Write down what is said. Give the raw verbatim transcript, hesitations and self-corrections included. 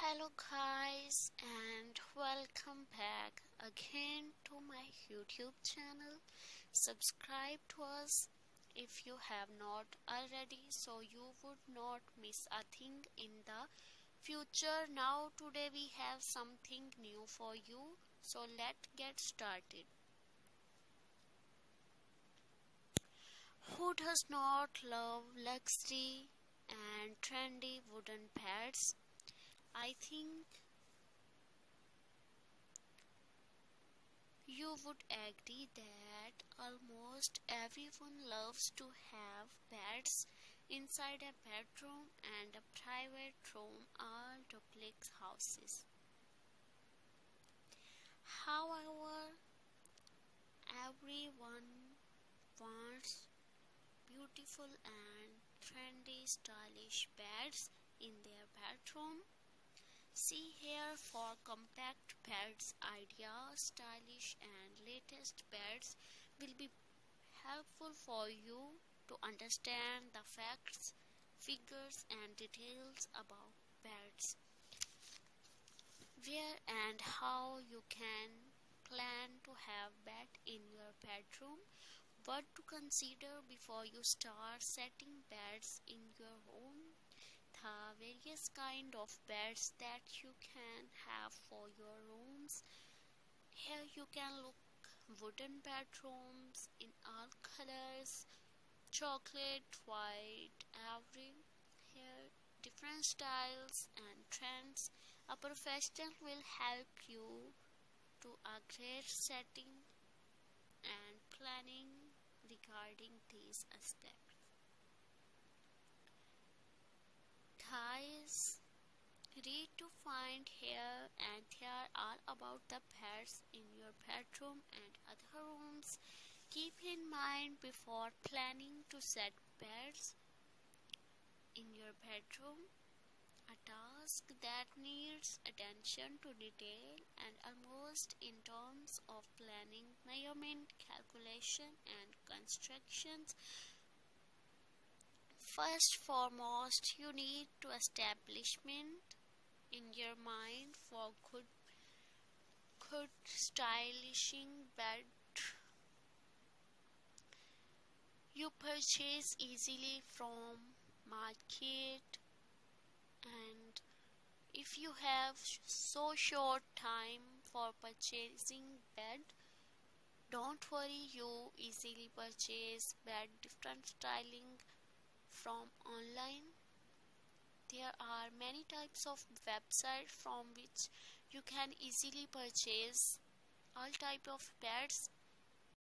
Hello guys and welcome back again to my YouTube channel. Subscribe to us if you have not already so you would not miss a thing in the future. Now today we have something new for you, so let's get started. Who does not love luxury and trendy wooden beds? I think you would agree that almost everyone loves to have beds inside a bedroom and a private room or duplex houses. However, everyone wants beautiful and trendy stylish beds in their bedroom. See here for compact beds ideas. Stylish and latest beds will be helpful for you to understand the facts, figures and details about beds, where and how you can plan to have bed in your bedroom, what to consider before you start setting beds in your home, the various kind of beds that you can have for your rooms. Here you can look wooden bedrooms in all colors, chocolate, white, every here different styles and trends. A professional will help you to a great setting and planning regarding these aspects. Guys, read to find here and here all about the beds in your bedroom and other rooms. Keep in mind before planning to set beds in your bedroom, a task that needs attention to detail and almost in terms of planning, measurement, calculation and constructions. First foremost, you need to establishment in your mind for good good stylishing bed you purchase easily from market. And if you have so short time for purchasing bed, don't worry, you easily purchase bed different styling from online. There are many types of websites from which you can easily purchase all type of beds